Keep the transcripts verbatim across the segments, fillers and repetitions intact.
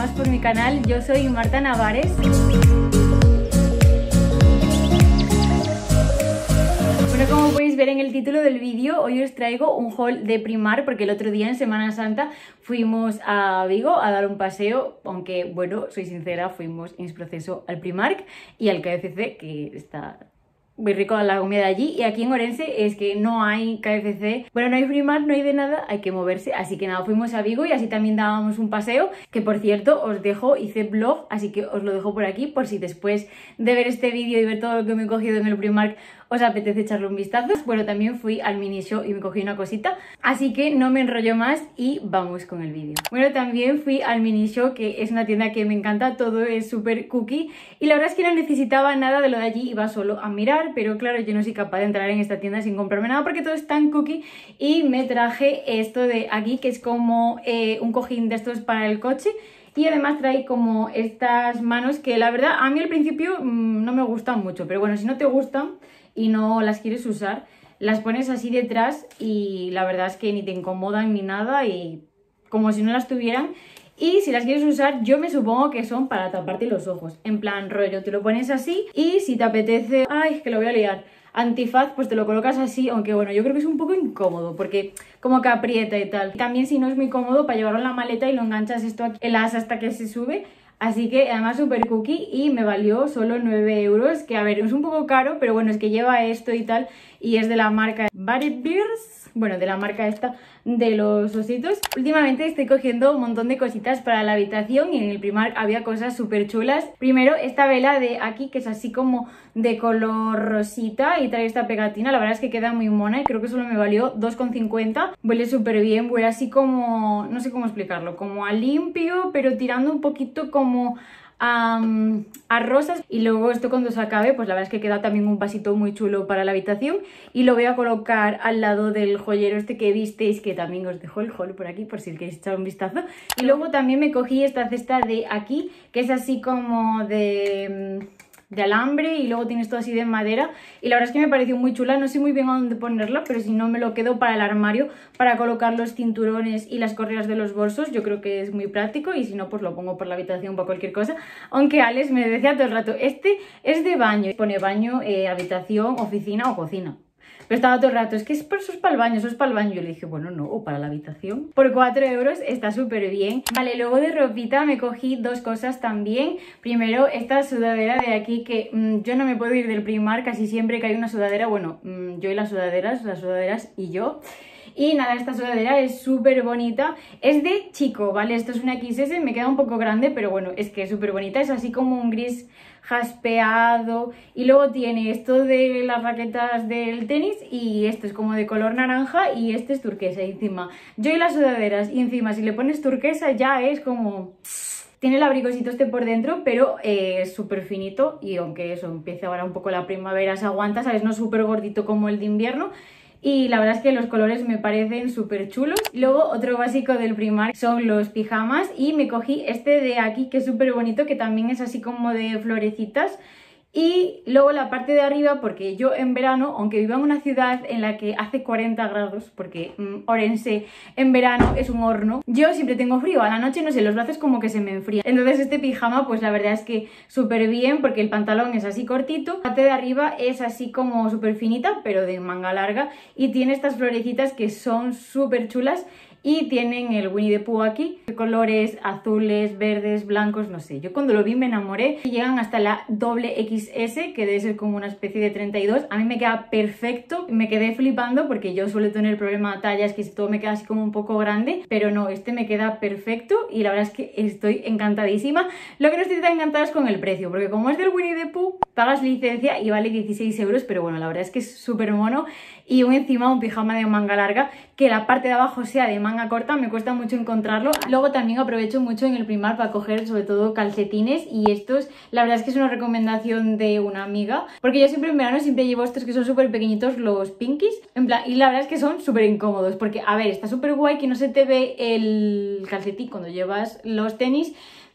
más por mi canal. Yo soy Marta Navares. Bueno, como podéis ver en el título del vídeo, hoy os traigo un haul de Primark porque el otro día en Semana Santa fuimos a Vigo a dar un paseo, aunque bueno, soy sincera, fuimos en proceso al Primark y al K F C, que está muy rico la comida de allí, y aquí en Orense es que no hay K F C, bueno, no hay Primark, no hay de nada, hay que moverse, así que nada, fuimos a Vigo y así también dábamos un paseo, que por cierto os dejo, hice vlog, así que os lo dejo por aquí por si después de ver este vídeo y ver todo lo que me he cogido en el Primark os apetece echarle un vistazo. Bueno, también fui al mini show y me cogí una cosita, así que no me enrollo más y vamos con el vídeo. Bueno, también fui al mini show, que es una tienda que me encanta, todo es súper cookie y la verdad es que no necesitaba nada de lo de allí, iba solo a mirar, pero claro, yo no soy capaz de entrar en esta tienda sin comprarme nada porque todo es tan cookie, y me traje esto de aquí, que es como eh, un cojín de estos para el coche. Y además trae como estas manos que la verdad a mí al principio mmm, no me gustan mucho, pero bueno, si no te gustan y no las quieres usar, las pones así detrás y la verdad es que ni te incomodan ni nada, y como si no las tuvieran. Y si las quieres usar, yo me supongo que son para taparte los ojos, en plan rollo, te lo pones así y si te apetece, ay, que lo voy a liar, antifaz, pues te lo colocas así, aunque bueno, yo creo que es un poco incómodo porque como que aprieta y tal. También si no es muy cómodo para llevarlo en la maleta y lo enganchas esto aquí, el as hasta que se sube. Así que además súper cookie y me valió solo nueve euros, que a ver, es un poco caro, pero bueno, es que lleva esto y tal, y es de la marca Body Bears, bueno, de la marca esta de los ositos. Últimamente estoy cogiendo un montón de cositas para la habitación y en el Primark había cosas súper chulas. Primero esta vela de aquí, que es así como de color rosita y trae esta pegatina, la verdad es que queda muy mona y creo que solo me valió dos con cincuenta. Huele súper bien, huele así como, no sé cómo explicarlo, como a limpio, pero tirando un poquito como a, a rosas. Y luego esto cuando se acabe, pues la verdad es que queda también un vasito muy chulo para la habitación y lo voy a colocar al lado del joyero este que visteis, que también os dejo el haul por aquí por si queréis echar un vistazo. Y luego también me cogí esta cesta de aquí, que es así como de... de alambre y luego tiene esto así de madera y la verdad es que me pareció muy chula. No sé muy bien a dónde ponerla, pero si no me lo quedo para el armario, para colocar los cinturones y las correas de los bolsos. Yo creo que es muy práctico y si no, pues lo pongo por la habitación para cualquier cosa. Aunque Alex me decía todo el rato, este es de baño, pone baño, eh, habitación, oficina o cocina. Pero estaba todo el rato, es que eso es para el baño, eso es para el baño. Yo le dije, bueno, no, o para la habitación. Por cuatro euros está súper bien. Vale, luego de ropita me cogí dos cosas también. Primero, esta sudadera de aquí, que mmm, yo no me puedo ir del Primark casi siempre que hay una sudadera. Bueno, mmm, yo y las sudaderas, las sudaderas y yo. Y nada, esta sudadera es súper bonita, es de chico, ¿vale? Esto es una equis ese, me queda un poco grande, pero bueno, es que es súper bonita, es así como un gris jaspeado y luego tiene esto de las raquetas del tenis y esto es como de color naranja y este es turquesa encima. Yo y las sudaderas y encima si le pones turquesa ya es como... Tiene el abrigosito este por dentro, pero eh, es súper finito y aunque eso empiece ahora un poco la primavera se aguanta, ¿sabes? No es súper gordito como el de invierno. Y la verdad es que los colores me parecen súper chulos. Luego otro básico del Primark son los pijamas y me cogí este de aquí que es súper bonito, que también es así como de florecitas. Y luego la parte de arriba, porque yo en verano, aunque vivo en una ciudad en la que hace cuarenta grados, porque mmm, Orense en verano es un horno, yo siempre tengo frío, a la noche no sé, los brazos como que se me enfrían. Entonces este pijama pues la verdad es que súper bien, porque el pantalón es así cortito, la parte de arriba es así como súper finita, pero de manga larga, y tiene estas florecitas que son súper chulas. Y tienen el Winnie the Pooh aquí, de colores azules, verdes, blancos, no sé. Yo cuando lo vi me enamoré. Llegan hasta la doble equis ese, que debe ser como una especie de treinta y dos. A mí me queda perfecto. Me quedé flipando porque yo suelo tener el problema de tallas, que todo me queda así como un poco grande. Pero no, este me queda perfecto y la verdad es que estoy encantadísima. Lo que no estoy tan encantada es con el precio, porque como es del Winnie the Pooh, pagas licencia y vale dieciséis euros. Pero bueno, la verdad es que es súper mono. Y un encima un pijama de manga larga, que la parte de abajo sea de manga corta, me cuesta mucho encontrarlo. Luego también aprovecho mucho en el Primark para coger sobre todo calcetines, y estos la verdad es que es una recomendación de una amiga, porque yo siempre en verano siempre llevo estos que son súper pequeñitos, los pinkies, en plan, y la verdad es que son súper incómodos, porque a ver, está súper guay que no se te ve el calcetín cuando llevas los tenis,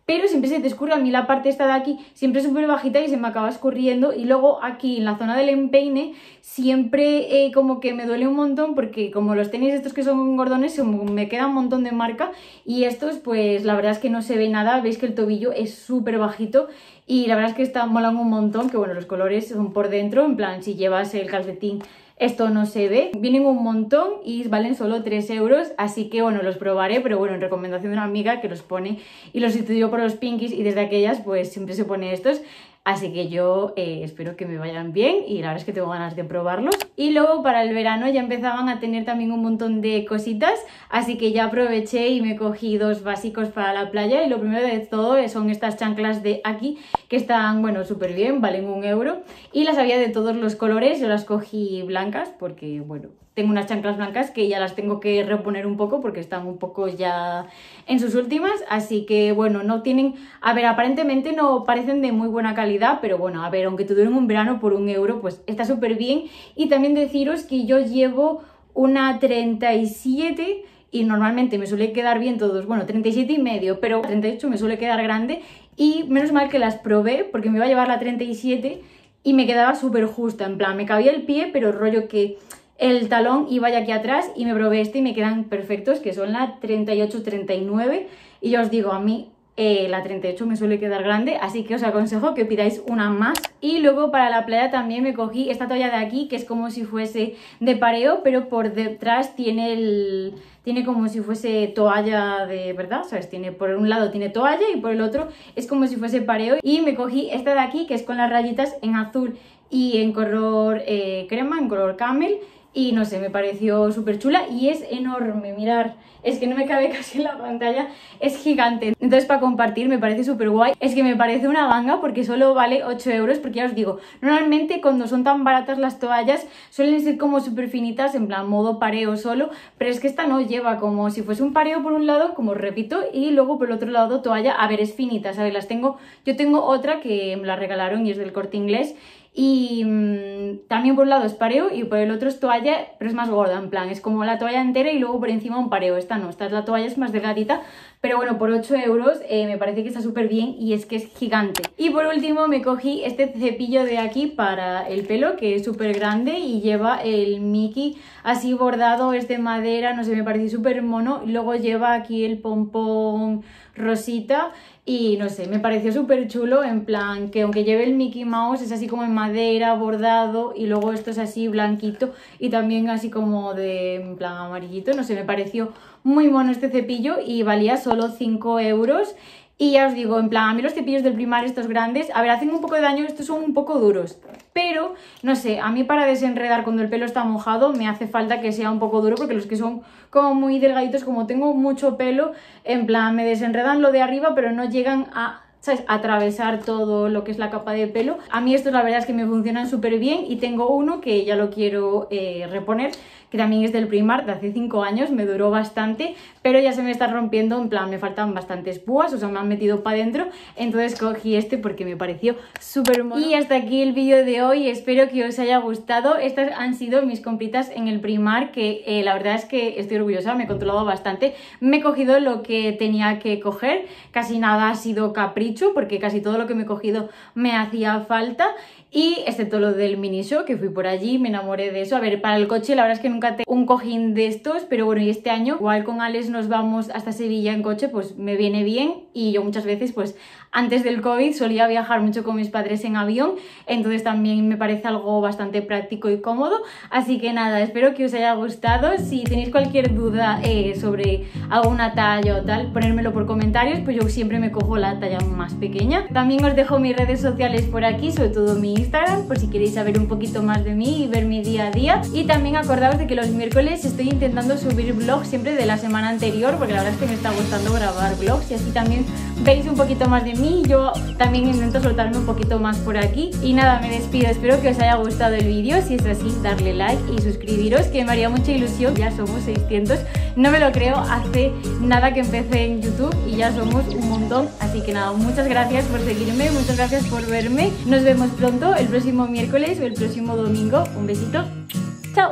pero siempre se te escurre. A mí la parte esta de aquí siempre es súper bajita y se me acaba escurriendo, y luego aquí en la zona del empeine siempre eh, como que me duele un montón, porque como los tenis estos que son gordones me queda un montón de marca, y estos pues la verdad es que no se ve nada. Veis que el tobillo es súper bajito y la verdad es que está molan un montón, que bueno, los colores son por dentro, en plan si llevas el calcetín esto no se ve. Vienen un montón y valen solo tres euros, así que bueno, los probaré, pero bueno, en recomendación de una amiga que los pone y los sustituyó por los pinkies, y desde aquellas pues siempre se pone estos. Así que yo eh, espero que me vayan bien y la verdad es que tengo ganas de probarlos. Y luego para el verano ya empezaban a tener también un montón de cositas, así que ya aproveché y me cogí dos básicos para la playa. Y lo primero de todo son estas chanclas de aquí, que están, bueno, súper bien, valen un euro. Y las había de todos los colores, yo las cogí blancas porque, bueno, tengo unas chanclas blancas que ya las tengo que reponer un poco porque están un poco ya en sus últimas, así que bueno, no tienen, a ver, aparentemente no parecen de muy buena calidad, pero bueno, a ver, aunque te duren un verano por un euro, pues está súper bien. Y también deciros que yo llevo una treinta y siete y normalmente me suele quedar bien todos, bueno, treinta y siete y medio, pero treinta y ocho me suele quedar grande, y menos mal que las probé porque me iba a llevar la treinta y siete y me quedaba súper justa, en plan, me cabía el pie, pero rollo que el talón iba ya aquí atrás, y me probé este y me quedan perfectos, que son la treinta y ocho treinta y nueve, y ya os digo, a mí eh, la treinta y ocho me suele quedar grande, así que os aconsejo que pidáis una más. Y luego para la playa también me cogí esta toalla de aquí, que es como si fuese de pareo, pero por detrás tiene el... tiene como si fuese toalla de verdad, ¿sabes? Tiene, por un lado tiene toalla y por el otro es como si fuese pareo. Y me cogí esta de aquí, que es con las rayitas en azul y en color eh, crema, en color camel. Y no sé, me pareció súper chula y es enorme, mirar, es que no me cabe casi en la pantalla, es gigante. Entonces para compartir me parece súper guay. Es que me parece una ganga porque solo vale ocho euros, porque ya os digo, normalmente cuando son tan baratas las toallas suelen ser como súper finitas, en plan modo pareo solo, pero es que esta no, lleva como si fuese un pareo por un lado, como repito, y luego por el otro lado toalla. A ver, es finita, ¿sabes? Las tengo, yo tengo otra que me la regalaron y es del Corte Inglés. Y mmm, también por un lado es pareo y por el otro es toalla, pero es más gorda, en plan, es como la toalla entera y luego por encima un pareo. Esta no, esta es la toalla, es más delgadita, pero bueno, por ocho euros eh, me parece que está súper bien y es que es gigante. Y por último me cogí este cepillo de aquí para el pelo, que es súper grande y lleva el Mickey así bordado, es de madera, no sé, me parece súper mono. Y luego lleva aquí el pompón rosita y no sé, me pareció súper chulo, en plan que aunque lleve el Mickey Mouse es así como en madera, bordado, y luego esto es así blanquito y también así como de en plan amarillito, no sé, me pareció muy mono este cepillo y valía solo cinco euros. Y ya os digo, en plan, a mí los cepillos del Primark estos grandes, a ver, hacen un poco de daño, estos son un poco duros, pero, no sé, a mí para desenredar cuando el pelo está mojado me hace falta que sea un poco duro, porque los que son como muy delgaditos, como tengo mucho pelo, en plan, me desenredan lo de arriba, pero no llegan a... ¿sabes? Atravesar todo lo que es la capa de pelo. A mí estos la verdad es que me funcionan súper bien y tengo uno que ya lo quiero eh, reponer, que también es del Primark de hace cinco años, me duró bastante, pero ya se me está rompiendo, en plan me faltan bastantes púas, o sea, me han metido para adentro, entonces cogí este porque me pareció súper mono. Y hasta aquí el vídeo de hoy, espero que os haya gustado. Estas han sido mis compritas en el Primark, que eh, la verdad es que estoy orgullosa, me he controlado bastante, me he cogido lo que tenía que coger, casi nada ha sido capricho, porque casi todo lo que me he cogido me hacía falta, y excepto lo del mini show, que fui por allí, me enamoré de eso. A ver, para el coche la verdad es que nunca tengo un cojín de estos, pero bueno, y este año igual con Alex nos vamos hasta Sevilla en coche, pues me viene bien, y yo muchas veces pues antes del COVID solía viajar mucho con mis padres en avión, entonces también me parece algo bastante práctico y cómodo. Así que nada, espero que os haya gustado. Si tenéis cualquier duda eh, sobre alguna talla o tal, ponérmelo por comentarios, pues yo siempre me cojo la talla más pequeña. También os dejo mis redes sociales por aquí, sobre todo mi Instagram, por si queréis saber un poquito más de mí y ver mi día a día. Y también acordaos de que los miércoles estoy intentando subir vlogs siempre de la semana anterior, porque la verdad es que me está gustando grabar vlogs y así también veis un poquito más de mí. Yo también intento soltarme un poquito más por aquí. Y nada, me despido, espero que os haya gustado el vídeo. Si es así, darle like y suscribiros, que me haría mucha ilusión. Ya somos seiscientos, no me lo creo, hace nada que empecé en YouTube y ya somos un montón. Así que nada, muchas gracias por seguirme, muchas gracias por verme. Nos vemos pronto el próximo miércoles o el próximo domingo. Un besito, chao.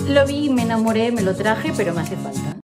Lo vi, me enamoré, me lo traje, pero me hace falta.